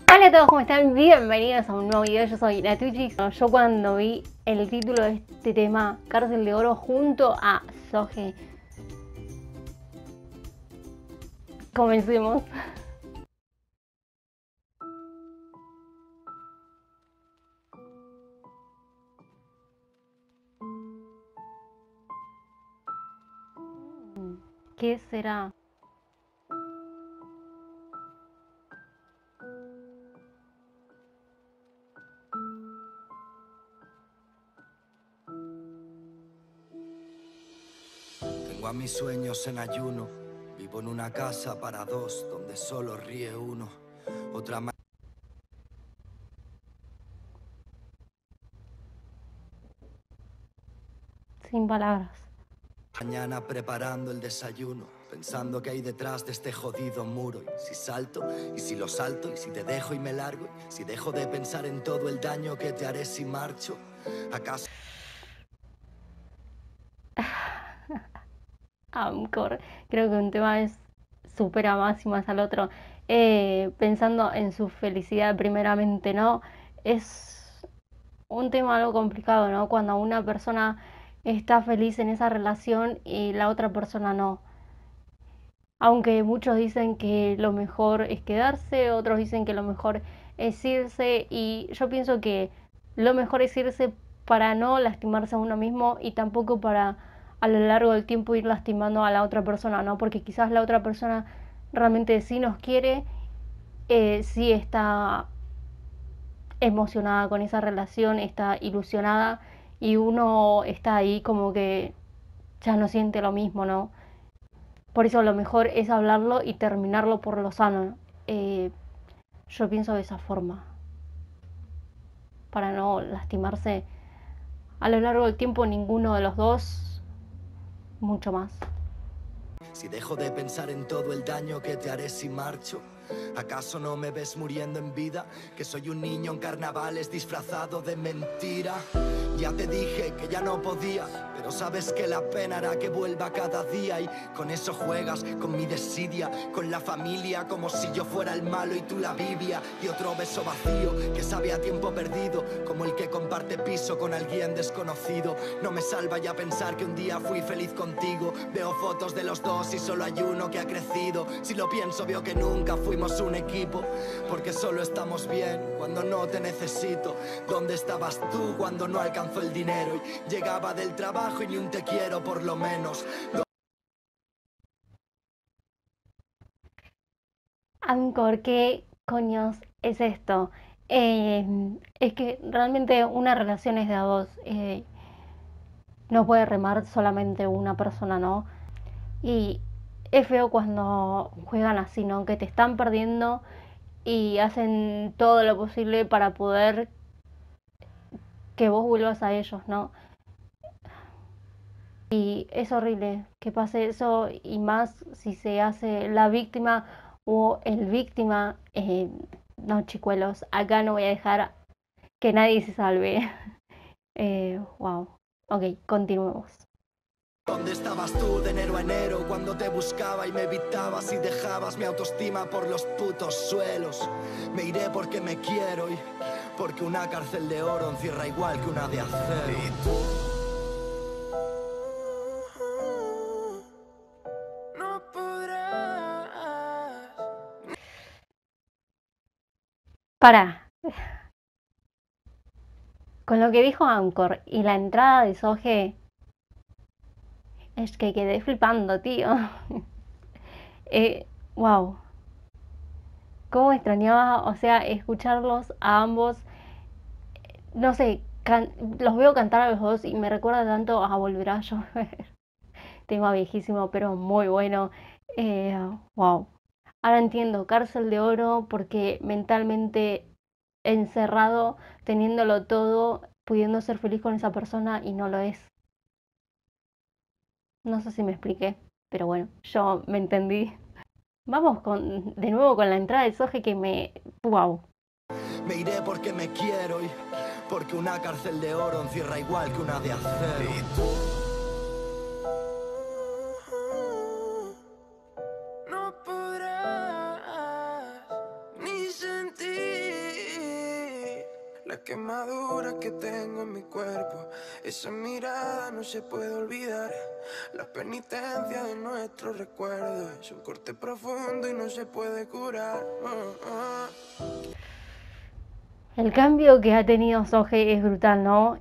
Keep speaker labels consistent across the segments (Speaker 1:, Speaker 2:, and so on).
Speaker 1: Hola a todos, ¿cómo están? Bienvenidos a un nuevo video, yo soy la Twitchix. Yo cuando vi el título de este tema, Cárcel de Oro, junto a Soje, comencemos. ¿Qué será?
Speaker 2: Tengo a mis sueños en ayuno. Vivo en una casa para dos, donde solo ríe uno. Otra
Speaker 1: Sin palabras.
Speaker 2: mañana preparando el desayuno, pensando que hay detrás de este jodido muro. Y si salto, y si lo salto, y si te dejo y me largo, y si dejo de pensar en todo el daño que te haré si marcho. ¿Acaso?
Speaker 1: Amcor, creo que un tema es supera más y más al otro. Pensando en su felicidad primeramente, ¿no? Es un tema algo complicado, ¿no? Cuando una persona está feliz en esa relación y la otra persona no. Aunque muchos dicen que lo mejor es quedarse, otros dicen que lo mejor es irse, y yo pienso que lo mejor es irse para no lastimarse a uno mismo y tampoco para a lo largo del tiempo ir lastimando a la otra persona, ¿no? Porque quizás la otra persona realmente sí nos quiere, sí está emocionada con esa relación, está ilusionada, y uno está ahí como que ya no siente lo mismo, ¿no? Por eso lo mejor es hablarlo y terminarlo por lo sano. Eh, yo pienso de esa forma, para no lastimarse a lo largo del tiempo ninguno de los dos, mucho más.
Speaker 2: Si dejo de pensar en todo el daño que te haré si marcho. ¿Acaso no me ves muriendo en vida? Que soy un niño en carnavales disfrazado de mentira. Ya te dije que ya no podía, pero sabes que la pena hará que vuelva cada día. Y con eso juegas, con mi desidia, con la familia, como si yo fuera el malo y tú la Biblia. Y otro beso vacío que sabe a tiempo perdido, como el que comparte piso con alguien desconocido. No me salva ya pensar que un día fui feliz contigo. Veo fotos de los dos y solo hay uno que ha crecido. Si lo pienso veo que nunca fuimos un equipo, porque solo estamos bien cuando no te necesito. ¿Dónde estabas tú cuando no alcanzó el dinero? Y llegaba del trabajo y ni un te quiero por lo menos.
Speaker 1: Ancor, ¿qué coños es esto? Es que realmente una relación es de a dos. No puede remar solamente una persona, ¿no? Y es feo cuando juegan así, ¿no? Que te están perdiendo y hacen todo lo posible para poder que vos vuelvas a ellos, ¿no? Y es horrible que pase eso, y más si se hace la víctima o el víctima. No, chicuelos, acá no voy a dejar que nadie se salve. Wow. Ok, continuemos.
Speaker 2: ¿Dónde estabas tú de enero a enero cuando te buscaba y me evitabas y dejabas mi autoestima por los putos suelos? Me iré porque me quiero y porque una cárcel de oro encierra igual que una de acero. Y tú no podrás.
Speaker 1: Para. Con lo que dijo Anchor y la entrada de Soje, es que quedé flipando, tío. Wow. Cómo extrañaba, o sea, escucharlos a ambos. No sé, los veo cantar a los dos y me recuerda tanto a Volverá a llover. Tema viejísimo, pero muy bueno. Wow. Ahora entiendo, Cárcel de Oro, porque mentalmente encerrado, teniéndolo todo, pudiendo ser feliz con esa persona y no lo es. No sé si me expliqué, pero bueno, yo me entendí. Vamos de nuevo con la entrada de Soje que me... ¡Wow!
Speaker 2: Me iré porque me quiero y porque una cárcel de oro encierra igual que una de acero. Y tú no podrás ni sentir
Speaker 3: quemadura que tengo en mi cuerpo, esa mirada no se puede olvidar. La penitencia de nuestro recuerdo es un corte profundo y no se puede curar.
Speaker 1: El cambio que ha tenido Soje es brutal, ¿no?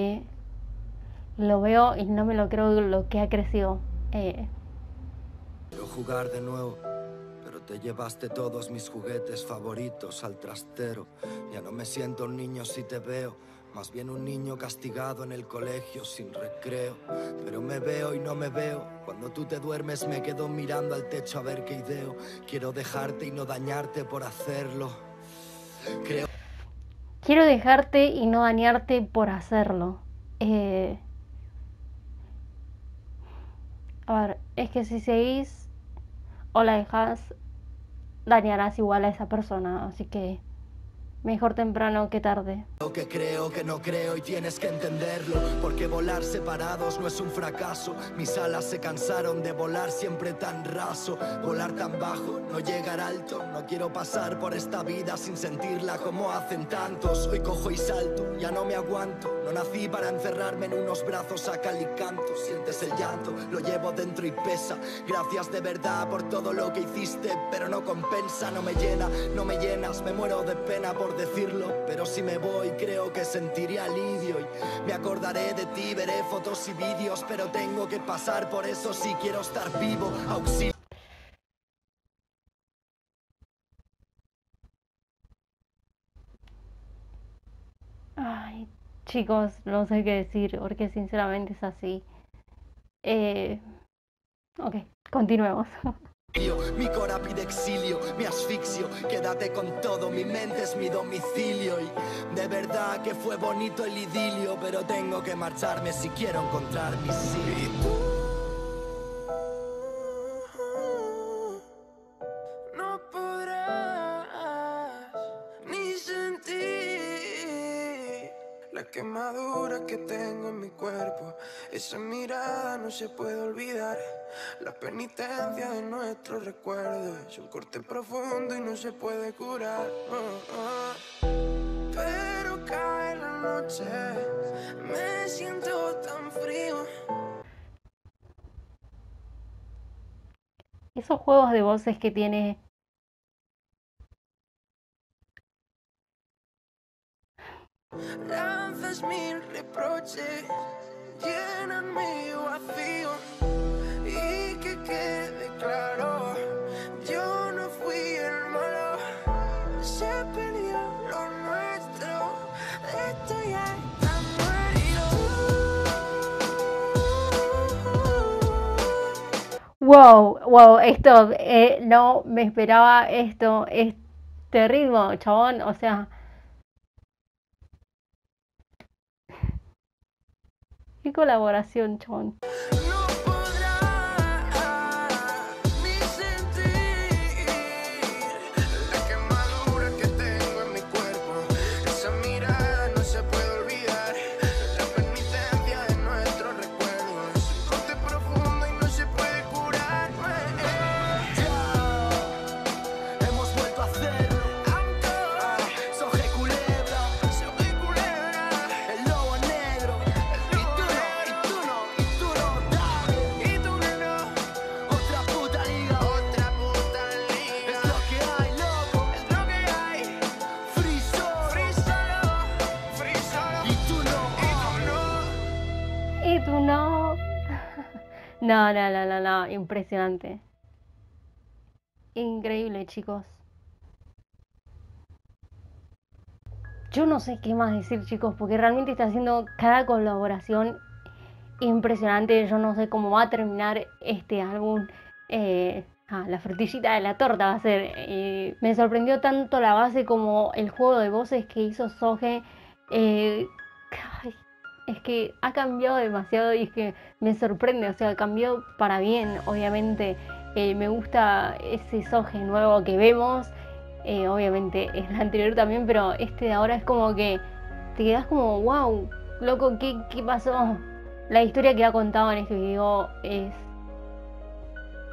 Speaker 1: Lo veo y no me lo creo lo que ha crecido.
Speaker 2: Quiero jugar de nuevo, pero te llevaste todos mis juguetes favoritos al trastero. Ya no me siento un niño si te veo, más bien un niño castigado en el colegio sin recreo. Pero me veo y no me veo, cuando tú te duermes me quedo mirando al techo a ver qué ideo. Quiero dejarte y no dañarte por hacerlo.
Speaker 1: Quiero dejarte y no dañarte por hacerlo. A ver, es que si seguís o la dejas, dañarás igual a esa persona, así que mejor temprano que tarde.
Speaker 2: Lo que creo que no creo y tienes que entenderlo, porque volar separados no es un fracaso. Mis alas se cansaron de volar siempre tan raso, volar tan bajo, no llegar alto. No quiero pasar por esta vida sin sentirla como hacen tantos. Hoy cojo y salto, ya no me aguanto. No nací para encerrarme en unos brazos a cal y canto. Sientes el llanto, lo llevo dentro y pesa. Gracias de verdad por todo lo que hiciste, pero no compensa, no me llena, no me llenas. Me muero de pena por decirlo, pero si me voy creo que sentiré alivio y me acordaré de ti, veré fotos y vídeos, pero tengo que pasar por eso si quiero estar vivo. Auxilio.
Speaker 1: Ay, chicos, no sé qué decir, porque sinceramente es así. Ok, continuemos.
Speaker 2: Mi cora pide exilio, me asfixio, quédate con todo, mi mente es mi domicilio. Y de verdad que fue bonito el idilio, pero tengo que marcharme si quiero encontrar mi sitio.
Speaker 3: No podrás ni sentir la quemadura que tengo en mi cuerpo, esa mirada no se puede olvidar. La penitencia de nuestro recuerdo es un corte profundo y no se puede curar. Pero cae la noche, me siento tan frío.
Speaker 1: Esos juegos de voces que tiene.
Speaker 3: Lanzas mil reproches, llenan mi vacío. Y que quede claro, yo no fui el malo. Se perdió lo nuestro, esto ya está muerto.
Speaker 1: Wow, esto, no me esperaba esto, este ritmo, chabón, o sea. Qué colaboración, chabón.
Speaker 3: No podrás ni sentir la quemadura que tengo en mi cuerpo, esa mirada no se puede olvidar. La penitencia de nuestro recuerdo es un corte profundo y no se puede curar.
Speaker 2: Hemos vuelto a hacerlo. Soje culebra, el lobo negro. Y tú no, dale.
Speaker 3: Y tú no,
Speaker 2: Otra puta liga. Es lo que hay, loco.
Speaker 3: es lo que hay.
Speaker 2: Free solo.
Speaker 3: Free solo,
Speaker 2: Y tú no.
Speaker 1: Y tú no. No, impresionante. Increíble, chicos. Yo no sé qué más decir, chicos, porque realmente está haciendo cada colaboración impresionante. Yo no sé cómo va a terminar este álbum. La frutillita de la torta va a ser. Me sorprendió tanto la base como el juego de voces que hizo Soje. Ay, es que ha cambiado demasiado y es que me sorprende. O sea, cambió para bien, obviamente. Me gusta ese Soje nuevo que vemos. Obviamente el anterior también, pero este de ahora es como que te quedas como, wow, loco, ¿qué pasó? La historia que ha contado en este video es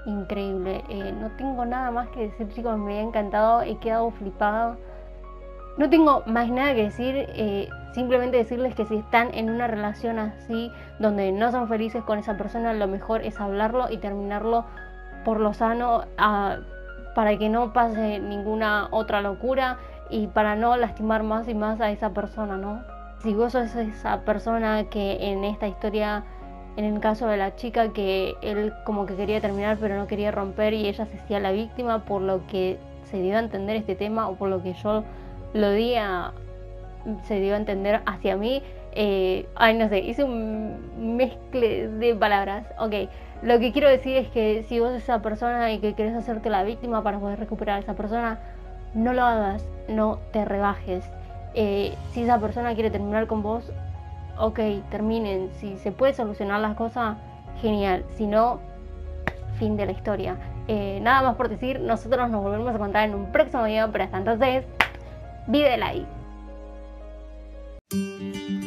Speaker 1: increíble. No tengo nada más que decir, chicos, me ha encantado, he quedado flipada. No tengo más nada que decir, simplemente decirles que si están en una relación así, donde no son felices con esa persona, lo mejor es hablarlo y terminarlo por lo sano, para que no pase ninguna otra locura y para no lastimar más y más a esa persona, ¿no? Si vos sos esa persona que en esta historia, en el caso de la chica, que él como que quería terminar pero no quería romper y ella se hacía la víctima, por lo que se dio a entender este tema, o por lo que yo lo di se dio a entender hacia mí. No sé, hice un mezcle de palabras. Ok, lo que quiero decir es que si vos sos esa persona y que querés hacerte la víctima para poder recuperar a esa persona, no lo hagas, no te rebajes. Si esa persona quiere terminar con vos, ok, terminen. Si se puede solucionar las cosas, genial. Si no, fin de la historia. Nada más por decir, nosotros nos volvemos a encontrar en un próximo video, pero hasta entonces, vive like.